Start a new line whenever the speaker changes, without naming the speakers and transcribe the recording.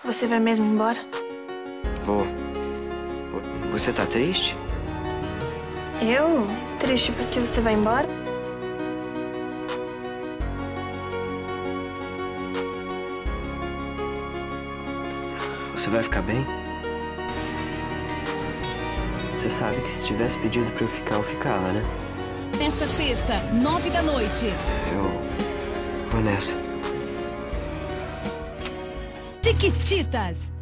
Você vai mesmo embora?
Vou. Você tá triste?
Eu? Triste porque você vai embora?
Você vai ficar bem? Você sabe que se tivesse pedido pra eu ficar, eu ficava, né?
Nesta sexta, 9 da noite.
Eu vou nessa.
Chiquititas.